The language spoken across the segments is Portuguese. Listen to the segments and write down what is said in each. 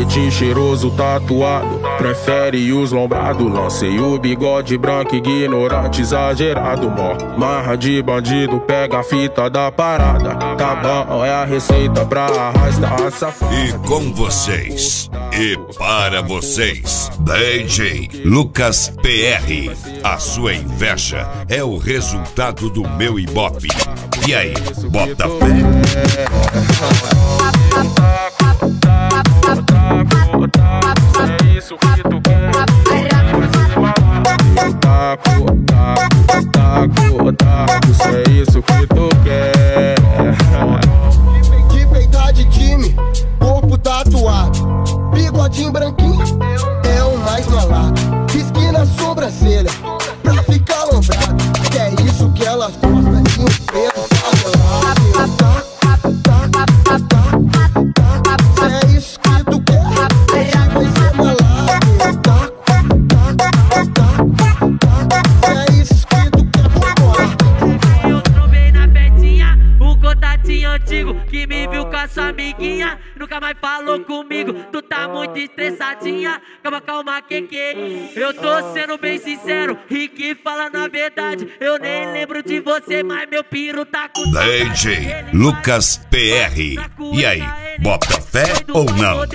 Pretinho cheiroso tatuado, prefere os lombrados. Lancei o bigode branco, ignorante exagerado, mó. Marra de bandido, pega a fita da parada. Tá bom, é a receita pra arrastar a safada. E com vocês, e para vocês, DJ Lucas PR. A sua inveja é o resultado do meu ibope. E aí, bota fé? É isso que tu quer. Isso é isso que tu quer. De peitar de time, corpo tatuado, bigodinho branquinho, é o mais malado. Risque na sobrancelha, pra ficar lombrado. Que é isso que elas gostam de um preto favelado. É isso que tu quer, vai ser malado. É isso que tu quer, vambora. Eu trombei na petinha, um contatinho antigo que me viu com a sua amiguinha. Nunca mais falou comigo, tu tá muito estressadinha. Calma, calma, que eu tô sendo bem sincero, Rick falando a verdade. Eu nem lembro de você, mas meu piro tá com DJ Lucas PR. E aí, bota fé ou não?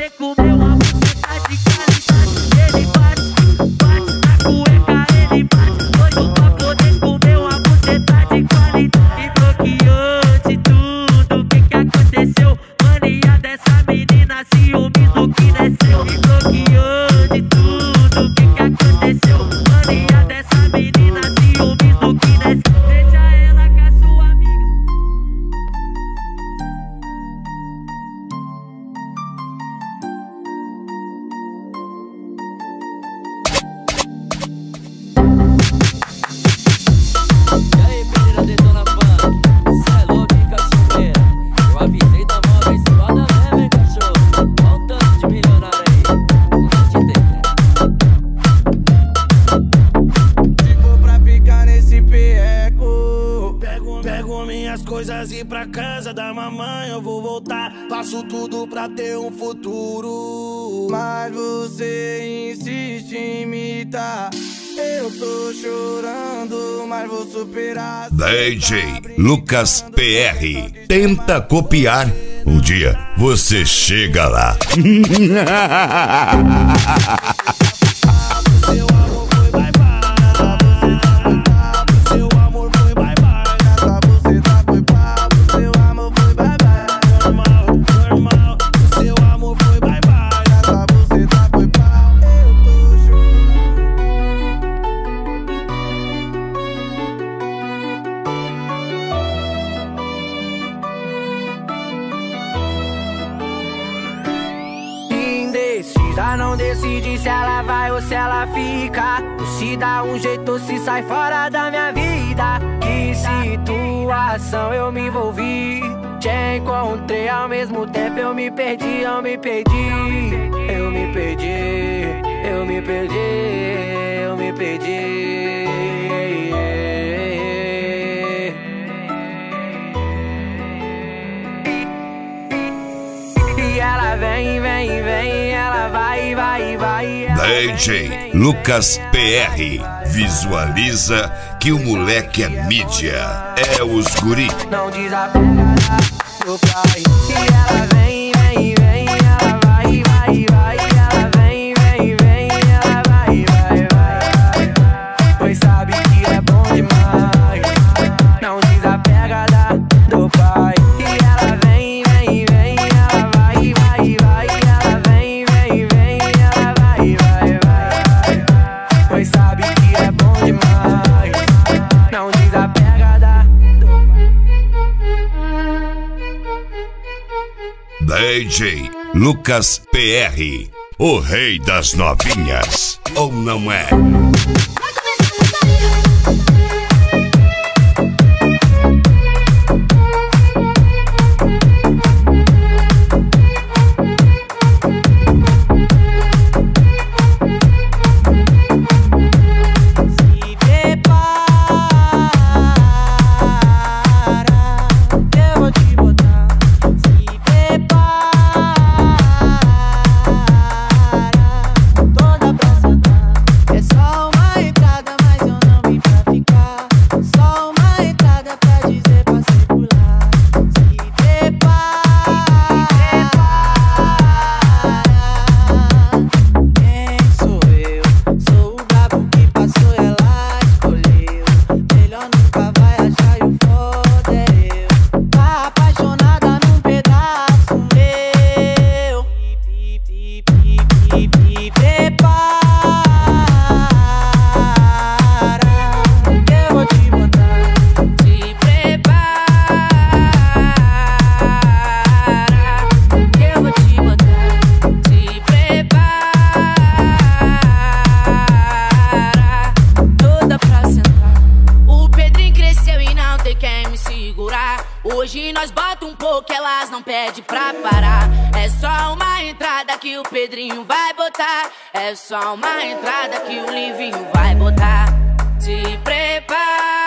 Coisas ir pra casa da mamãe, eu vou voltar. Faço tudo pra ter um futuro, mas você insiste em imitar. Eu tô chorando, mas vou superar. DJ Lucas PR. Tenta copiar, um dia você chega lá. Não decide se ela vai ou se ela fica. Se dá um jeito ou se sai fora da minha vida. Que situação eu me envolvi. Te encontrei ao mesmo tempo, eu me perdi, eu me perdi. Eu me perdi, eu me perdi, eu me perdi. E ela vem, vem, vem, ela vai, vai, vai. DJ Lucas PR. Visualiza que o moleque é mídia. É os guri. Não desapega do pai. E ela vem, vem, vem, ela vai, vai, vai. Ela vem, vem, vem, ela vai, vai, vai. Pois sabe que é bom demais. Não desapega do pai. E ela vem, vem, vem, ela vai, vai, vai. Ela vem, vem, vem, ela vai, vai, vai. Pois sabe que é bom demais. Não desapega DJ Lucas PR. O rei das novinhas. Ou não é? que o Pedrinho vai botar. É só uma entrada que o Livinho vai botar. Se prepara.